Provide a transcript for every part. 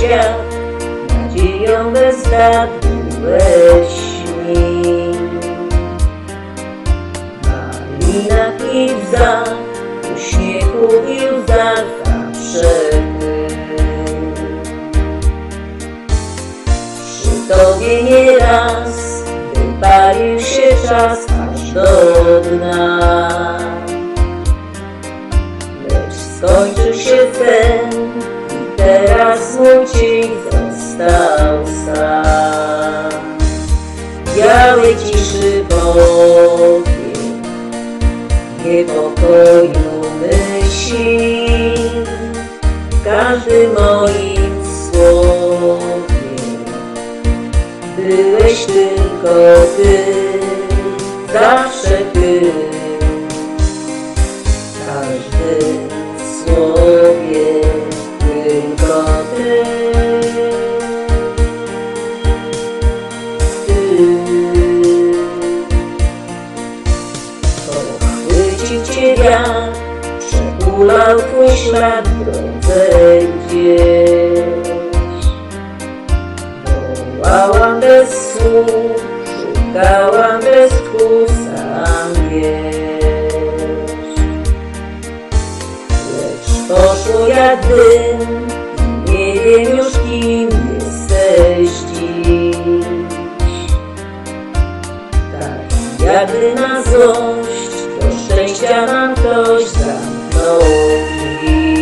świat, nadzieją bezradnych śni. Malinach i łzach, uśmiechu i łzach zawsze ty. Przy tobie nieraz wypalił się czas aż do dna. Lecz skończył się sen i teraz mój cień został sam. Białej ciszy powiek, niepokoju myśli, w każdym moim słowie byłeś tylko ty, zawsze ty, w każdym słowie tylko ty. Pochwycił cię wiatr, przekulał twój ślad w drodze gdzieś. Wołałam bez słów, szukałam bez tchu, sam wiesz. Lecz poszło jak dym, nie wiem już kim jesteś dziś. Tak jakby na złość, do szczęścia nam ktoś zamknął drzwi.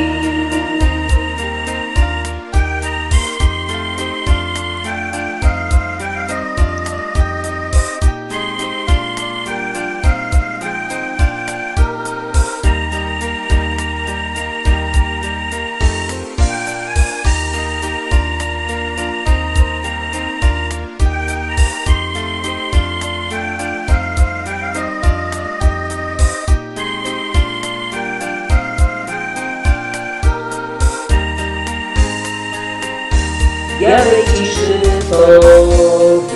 Białej ciszy powiek,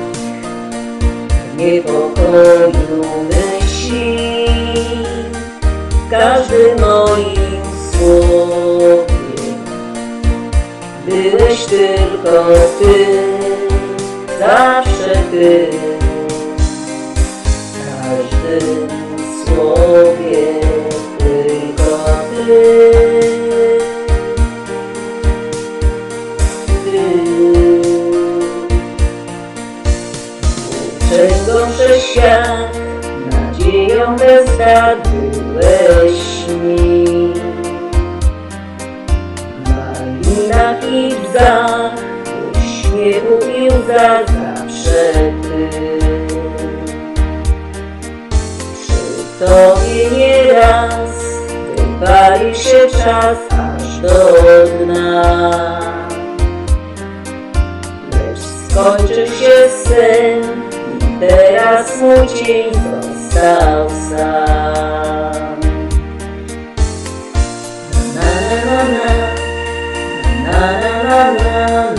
niepokoju myśli, w każdym moim słowie byłeś tylko ty, zawsze ty, w każdym słowie tylko ty. Włóczęgą przez świat, nadzieją bez dat byłeś śni. W malinach i łzach, uśmiechu i łzach zawsze ty. Przy tobie nieraz wypalił się czas aż do dna. Skończył się sen i teraz mój cień został sam. Na na na na na na na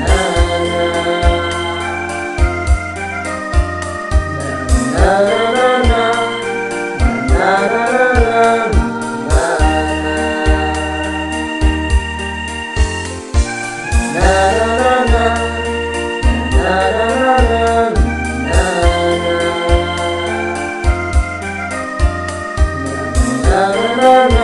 na na na na na. Na